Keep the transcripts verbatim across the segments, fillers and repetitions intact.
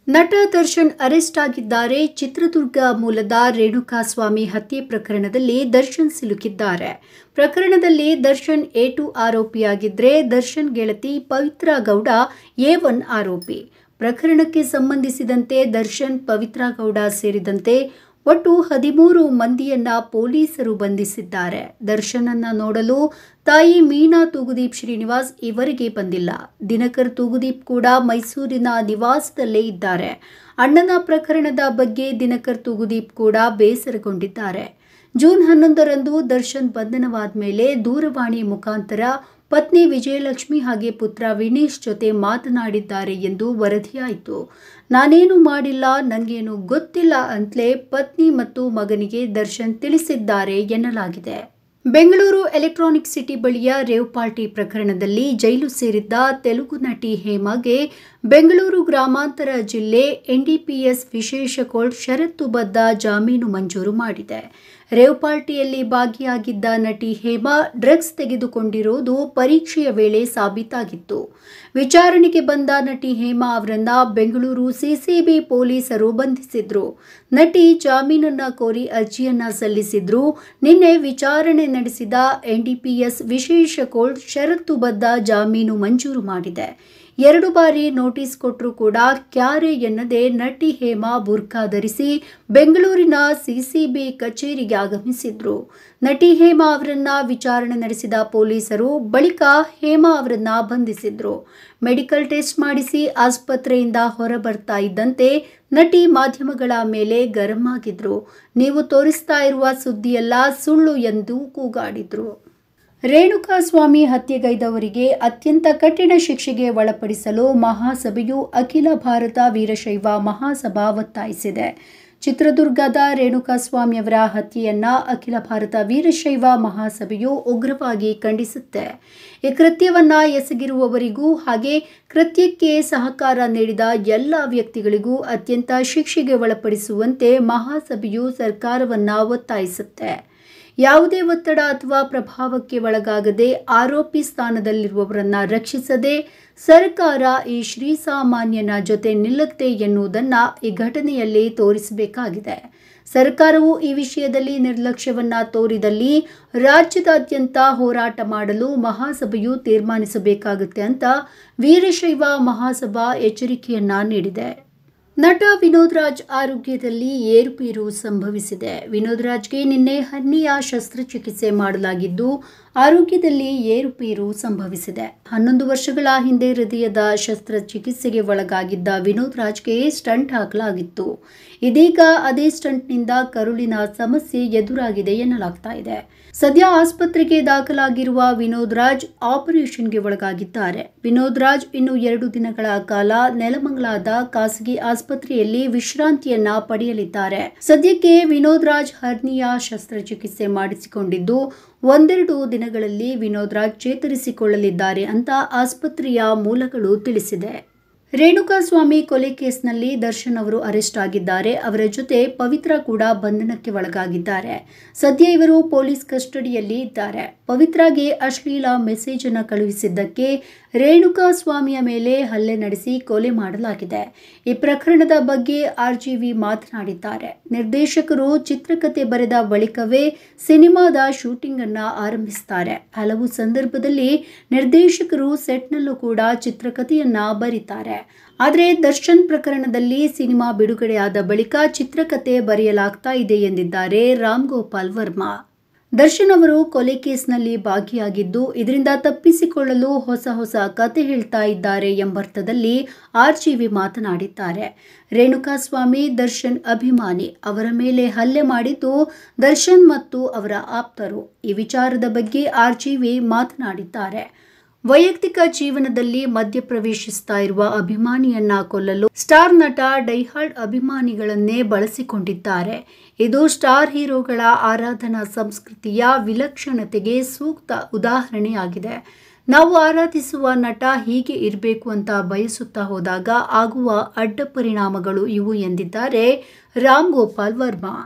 ನಟ ದರ್ಶನ್ ಅರೆಸ್ಟ್ ಆಗಿದ್ದಾರೆ. ಚಿತ್ರದುರ್ಗ ಮೂಲದ ರೇಣುಕಾಸ್ವಾಮಿ ಹತ್ಯೆ ಪ್ರಕರಣದಲ್ಲಿ ದರ್ಶನ್ ಸಿಲುಕಿದ್ದಾರೆ. ಪ್ರಕರಣದಲ್ಲಿ ದರ್ಶನ್ ಎ ಟು ಆರೋಪಿಯಾಗಿದ್ದರೆ ದರ್ಶನ್ ಗೆಳತಿ ಪವಿತ್ರ ಗೌಡ ಎ ಒನ್ ಆರೋಪಿ. ಪ್ರಕರಣಕ್ಕೆ ಸಂಬಂಧಿಸಿದಂತೆ ದರ್ಶನ್, ಪವಿತ್ರ ಗೌಡ ಸೇರಿದಂತೆ ಒಟ್ಟು ಹದಿಮೂರು ಮಂದಿಯನ್ನ ಪೊಲೀಸರು ಬಂಧಿಸಿದ್ದಾರೆ. ದರ್ಶನನ್ನ ನೋಡಲು ತಾಯಿ ಮೀನಾ ತೂಗುದೀಪ್ ಶ್ರೀನಿವಾಸ್ ಇವರಿಗೆ ಬಂದಿಲ್ಲ. ದಿನಕರ್ ತೂಗುದೀಪ್ ಕೂಡ ಮೈಸೂರಿನ ನಿವಾಸದಲ್ಲೇ ಇದ್ದಾರೆ. ಅಣ್ಣನ ಪ್ರಕರಣದ ಬಗ್ಗೆ ದಿನಕರ್ ತೂಗುದೀಪ್ ಕೂಡ ಬೇಸರಗೊಂಡಿದ್ದಾರೆ. ಜೂನ್ ಹನ್ನೊಂದರಂದು ದರ್ಶನ್ ಬಂಧನವಾದ ಮೇಲೆ ದೂರವಾಣಿ ಮುಖಾಂತರ ಪತ್ನಿ ವಿಜಯಲಕ್ಷ್ಮಿ ಹಾಗೆ ಪುತ್ರ ವಿನೇಶ್ ಜೊತೆ ಮಾತನಾಡಿದ್ದಾರೆ ಎಂದು ವರದಿಯಾಯಿತು. ನಾನೇನು ಮಾಡಿಲ್ಲ, ನನಗೇನು ಗೊತ್ತಿಲ್ಲ ಅಂತಲೇ ಪತ್ನಿ ಮತ್ತು ಮಗನಿಗೆ ದರ್ಶನ್ ತಿಳಿಸಿದ್ದಾರೆ ಎನ್ನಲಾಗಿದೆ. ಬೆಂಗಳೂರು ಎಲೆಕ್ಟ್ರಾನಿಕ್ ಸಿಟಿ ಬಳಿಯ ರೇವ್ ಪಾರ್ಟಿ ಪ್ರಕರಣದಲ್ಲಿ ಜೈಲು ಸೇರಿದ್ದ ತೆಲುಗು ನಟಿ ಹೇಮಾಗೆ ಬೆಂಗಳೂರು ಗ್ರಾಮಾಂತರ ಜಿಲ್ಲೆ ಎನ್ಡಿಪಿಎಸ್ ವಿಶೇಷ ಕೋರ್ಟ್ ಷರತ್ತುಬದ್ಧ ಜಾಮೀನು ಮಂಜೂರು ಮಾಡಿದೆ. ರೇವ್ ಪಾರ್ಟಿಯಲ್ಲಿ ಭಾಗಿಯಾಗಿದ್ದ ನಟಿ ಹೇಮಾ ಡ್ರಗ್ಸ್ ತೆಗೆದುಕೊಂಡಿರುವುದು ಪರೀಕ್ಷೆಯ ವೇಳೆ ಸಾಬೀತಾಗಿತ್ತು. ವಿಚಾರಣೆಗೆ ಬಂದ ನಟಿ ಹೇಮಾ ಅವರನ್ನ ಬೆಂಗಳೂರು ಸಿಸಿಬಿ ಪೊಲೀಸರು ಬಂಧಿಸಿದ್ರು. ನಟಿ ಜಾಮೀನನ್ನ ಕೋರಿ ಅರ್ಜಿಯನ್ನ ಸಲ್ಲಿಸಿದ್ರು. ನಿನ್ನೆ ವಿಚಾರಣೆ ನಡೆಸಿದ ಎನ್ಡಿಪಿಎಸ್ ವಿಶೇಷ ಕೋರ್ಟ್ ಷರತ್ತುಬದ್ಧ ಜಾಮೀನು ಮಂಜೂರು ಮಾಡಿದೆ. ಎರಡು ಬಾರಿ ನೋಟಿಸ್ ಕೊಟ್ಟರೂ ಕೂಡ ಕ್ಯಾರೆ ಎನ್ನದೆ ನಟಿ ಹೇಮಾ ಬುರ್ಖಾ ಧರಿಸಿ ಬೆಂಗಳೂರಿನ ಸಿಸಿಬಿ ಕಚೇರಿಗೆ ಆಗಮಿಸಿದ್ರು. ನಟಿ ಹೇಮಾ ಅವರನ್ನ ವಿಚಾರಣೆ ನಡೆಸಿದ ಪೊಲೀಸರು ಬಳಿಕ ಹೇಮಾ ಅವರನ್ನ ಬಂಧಿಸಿದ್ರು. ಮೆಡಿಕಲ್ ಟೆಸ್ಟ್ ಮಾಡಿಸಿ ಆಸ್ಪತ್ರೆಯಿಂದ ಹೊರಬರ್ತಾ ಇದ್ದಂತೆ ನಟಿ ಮಾಧ್ಯಮಗಳ ಮೇಲೆ ಗರಂ ಆಗಿದ್ರು. ನೀವು ತೋರಿಸ್ತಾ ಇರುವ ಸುದ್ದಿಯೆಲ್ಲ ಸುಳ್ಳು ಎಂದು ಕೂಗಾಡಿದ್ರು. ರೇಣುಕಾಸ್ವಾಮಿ ಹತ್ಯೆಗೈದವರಿಗೆ ಅತ್ಯಂತ ಕಠಿಣ ಶಿಕ್ಷೆಗೆ ಒಳಪಡಿಸಲು ಮಹಾಸಭೆಯು ಅಖಿಲ ಭಾರತ ವೀರಶೈವ ಮಹಾಸಭಾ ಒತ್ತಾಯಿಸಿದೆ. ಚಿತ್ರದುರ್ಗದ ರೇಣುಕಾಸ್ವಾಮಿಯವರ ಹತ್ಯೆಯನ್ನ ಅಖಿಲ ಭಾರತ ವೀರಶೈವ ಮಹಾಸಭೆಯು ಉಗ್ರವಾಗಿ ಖಂಡಿಸುತ್ತೆ. ಈ ಕೃತ್ಯವನ್ನ ಎಸಗಿರುವವರಿಗೂ ಹಾಗೆ ಕೃತ್ಯಕ್ಕೆ ಸಹಕಾರ ನೀಡಿದ ಎಲ್ಲ ವ್ಯಕ್ತಿಗಳಿಗೂ ಅತ್ಯಂತ ಶಿಕ್ಷೆಗೆ ಒಳಪಡಿಸುವಂತೆ ಮಹಾಸಭೆಯು ಸರ್ಕಾರವನ್ನ ಒತ್ತಾಯಿಸುತ್ತೆ. ಯಾವುದೇ ಒತ್ತಡ ಅಥವಾ ಪ್ರಭಾವಕ್ಕೆ ಒಳಗಾಗದೆ ಆರೋಪಿ ಸ್ಥಾನದಲ್ಲಿರುವವರನ್ನ ರಕ್ಷಿಸದೆ ಸರ್ಕಾರ ಈ ಶ್ರೀಸಾಮಾನ್ಯನ ಜೊತೆ ನಿಲ್ಲುತ್ತೆ ಎನ್ನುವುದನ್ನು ಈ ಘಟನೆಯಲ್ಲಿ ತೋರಿಸಬೇಕಾಗಿದೆ. ಸರ್ಕಾರವು ಈ ವಿಷಯದಲ್ಲಿ ನಿರ್ಲಕ್ಷ್ಯವನ್ನ ತೋರಿದಲ್ಲಿ ರಾಜ್ಯದಾದ್ಯಂತ ಹೋರಾಟ ಮಾಡಲು ಮಹಾಸಭೆಯು ತೀರ್ಮಾನಿಸಬೇಕಾಗುತ್ತೆ ಅಂತ ವೀರಶೈವ ಮಹಾಸಭಾ ಎಚ್ಚರಿಕೆಯನ್ನ ನೀಡಿದೆ. ನಟ ವಿನೋದ್ ರಾಜ್ ಆರೋಗ್ಯದಲ್ಲಿ ಏರುಪೇರು ಸಂಭವಿಸಿದೆ. ವಿನೋದ್ ರಾಜ್ಗೆ ನಿನ್ನೆ ಹರ್ನಿಯಾ ಶಸ್ತ್ರಚಿಕಿತ್ಸೆ ಮಾಡಲಾಗಿದ್ದು ಆರೋಗ್ಯದಲ್ಲಿ ಏರುಪೇರು ಸಂಭವಿಸಿದೆ. ಹನ್ನೊಂದು ವರ್ಷಗಳ ಹಿಂದೆ ಹೃದಯದ ಶಸ್ತ್ರಚಿಕಿತ್ಸೆಗೆ ಒಳಗಾಗಿದ್ದ ವಿನೋದ್ ರಾಜ್ಗೆ ಸ್ಟಂಟ್ ಹಾಕಲಾಗಿತ್ತು. ಇದೀಗ ಅದೇ ಸ್ಟಂಟ್ನಿಂದ ಕರುಳಿನ ಸಮಸ್ಯೆ ಎದುರಾಗಿದೆ ಎನ್ನಲಾಗ್ತಾ ಇದೆ. ಸದ್ಯ ಆಸ್ಪತ್ರೆಗೆ ದಾಖಲಾಗಿರುವ ವಿನೋದ್ ರಾಜ್ ಆಪರೇಷನ್ಗೆ ಒಳಗಾಗಿದ್ದಾರೆ. ವಿನೋದ್ ರಾಜ್ ಇನ್ನು ಎರಡು ದಿನಗಳ ಕಾಲ ನೆಲಮಂಗಲದ ಖಾಸಗಿ ಆಸ್ಪತ್ರೆಯಲ್ಲಿ ವಿಶ್ರಾಂತಿಯನ್ನ ಪಡೆಯಲಿದ್ದಾರೆ. ಸದ್ಯಕ್ಕೆ ವಿನೋದ್ ರಾಜ್ ಹರ್ನಿಯಾ ಶಸ್ತ್ರಚಿಕಿತ್ಸೆ ಮಾಡಿಸಿಕೊಂಡಿದ್ದು ಒಂದೆರಡು ದಿನಗಳಲ್ಲಿ ವಿನೋದ್ ರಾಜ್ ಚೇತರಿಸಿಕೊಳ್ಳಲಿದ್ದಾರೆ ಅಂತ ಆಸ್ಪತ್ರೆಯ ಮೂಲಗಳು ತಿಳಿಸಿದೆ. ರೇಣುಕಾಸ್ವಾಮಿ ಕೊಲೆ ಕೇಸ್ನಲ್ಲಿ ದರ್ಶನ್ ಅವರು ಅರೆಸ್ಟ್ ಆಗಿದ್ದಾರೆ. ಅವರ ಜೊತೆ ಪವಿತ್ರ ಕೂಡ ಬಂಧನಕ್ಕೆ ಒಳಗಾಗಿದ್ದಾರೆ. ಸದ್ಯ ಇವರು ಪೊಲೀಸ್ ಕಸ್ಟಡಿಯಲ್ಲಿ ಇದ್ದಾರೆ. ಪವಿತ್ರಾಗೆ ಅಶ್ಲೀಲ ಮೆಸೇಜ್ ಅನ್ನು ಕಳುಹಿಸಿದ್ದಕ್ಕೆ ರೇಣುಕಾಸ್ವಾಮಿಯ ಮೇಲೆ ಹಲ್ಲೆ ನಡೆಸಿ ಕೊಲೆ ಮಾಡಲಾಗಿದೆ. ಈ ಪ್ರಕರಣದ ಬಗ್ಗೆ ಆರ್ಜಿವಿ ಮಾತನಾಡಿದ್ದಾರೆ. ನಿರ್ದೇಶಕರು ಚಿತ್ರಕಥೆ ಬರೆದ ಬಳಿಕವೇ ಸಿನಿಮಾದ ಶೂಟಿಂಗ್ ಅನ್ನ ಆರಂಭಿಸುತ್ತಾರೆ. ಹಲವು ಸಂದರ್ಭದಲ್ಲಿ ನಿರ್ದೇಶಕರು ಸೆಟ್ನಲ್ಲೂ ಕೂಡ ಚಿತ್ರಕಥೆಯನ್ನ ಬರೀತಾರೆ. ಆದರೆ ದರ್ಶನ್ ಪ್ರಕರಣದಲ್ಲಿ ಸಿನಿಮಾ ಬಿಡುಗಡೆಯಾದ ಬಳಿಕ ಚಿತ್ರಕಥೆ ಬರೆಯಲಾಗ್ತಾ ಇದೆ ಎಂದಿದ್ದಾರೆ ರಾಮ್ ಗೋಪಾಲ್ ವರ್ಮಾ. ದರ್ಶನ್ ಅವರು ಕೊಲೆ ಕೇಸ್ನಲ್ಲಿ ಭಾಗಿಯಾಗಿದ್ದು ಇದರಿಂದ ತಪ್ಪಿಸಿಕೊಳ್ಳಲು ಹೊಸ ಹೊಸ ಕತೆ ಹೇಳ್ತಾ ಇದ್ದಾರೆ ಎಂಬರ್ಥದಲ್ಲಿ ಆರ್ಜಿವಿ ಮಾತನಾಡಿದ್ದಾರೆ. ರೇಣುಕಾಸ್ವಾಮಿ ದರ್ಶನ್ ಅಭಿಮಾನಿ. ಅವರ ಮೇಲೆ ಹಲ್ಲೆ ಮಾಡಿದ್ದು ದರ್ಶನ್ ಮತ್ತು ಅವರ ಆಪ್ತರು. ಈ ವಿಚಾರದ ಬಗ್ಗೆ ಆರ್ಜಿವಿ ಮಾತನಾಡಿದ್ದಾರೆ. ವೈಯಕ್ತಿಕ ಜೀವನದಲ್ಲಿ ಮಧ್ಯಪ್ರವೇಶಿಸ್ತಾ ಇರುವ ಅಭಿಮಾನಿಯನ್ನ ಕೊಲ್ಲಲು ಸ್ಟಾರ್ ನಟ ಡೈಹಾರ್ಡ್ ಅಭಿಮಾನಿಗಳನ್ನೇ ಬಳಸಿಕೊಂಡಿದ್ದಾರೆ. ಇದು ಸ್ಟಾರ್ ಹೀರೋಗಳ ಆರಾಧನಾ ಸಂಸ್ಕೃತಿಯ ವಿಲಕ್ಷಣತೆಗೆ ಸೂಕ್ತ ಉದಾಹರಣೆಯಾಗಿದೆ. ನಾವು ಆರಾಧಿಸುವ ನಟ ಹೀಗೆ ಇರಬೇಕು ಅಂತ ಬಯಸುತ್ತಾ ಹೋದಾಗ ಆಗುವ ಅಡ್ಡ ಪರಿಣಾಮಗಳು ಇವು ಎಂದಿದ್ದಾರೆ ರಾಮ್ ಗೋಪಾಲ್ ವರ್ಮಾ.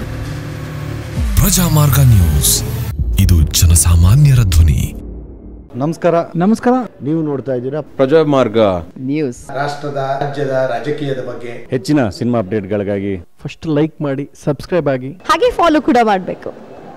ಪ್ರಜಾಮಾರ್ಗ ನ್ಯೂಸ್, ಇದು ಜನಸಾಮಾನ್ಯರ ಧ್ವನಿ. ನಮಸ್ಕಾರ. ನಮಸ್ಕಾರ. ನೀವು ನೋಡ್ತಾ ಇದ್ದೀರಾ ಪ್ರಜಾಮಾರ್ಗ ನ್ಯೂಸ್. ರಾಷ್ಟ್ರದ ರಾಜ್ಯದ ರಾಜಕೀಯದ ಬಗ್ಗೆ ಹೆಚ್ಚಿನ ಸಿನಿಮಾ ಅಪ್ಡೇಟ್ಗಳಿಗಾಗಿ ಫಸ್ಟ್ ಲೈಕ್ ಮಾಡಿ, ಸಬ್ಸ್ಕ್ರೈಬ್ ಆಗಿ, ಹಾಗೆ ಫಾಲೋ ಕೂಡ ಮಾಡಬೇಕು.